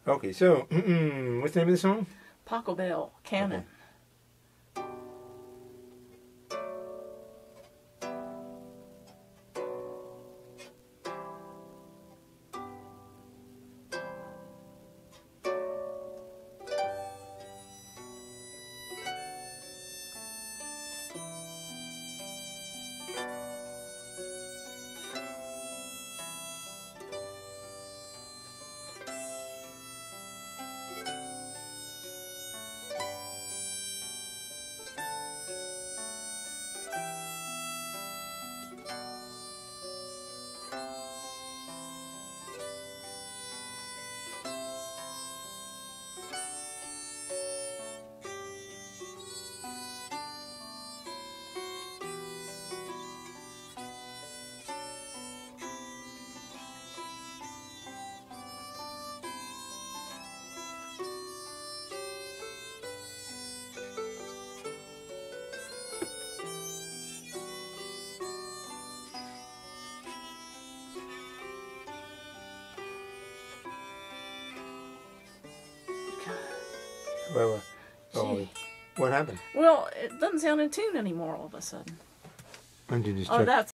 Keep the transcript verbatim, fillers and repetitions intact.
Okay, so what's the name of the song? Pachelbel, Canon. Okay. Well, oh, what happened? Well, it doesn't sound in tune anymore all of a sudden. Why don't you just Oh, check? that's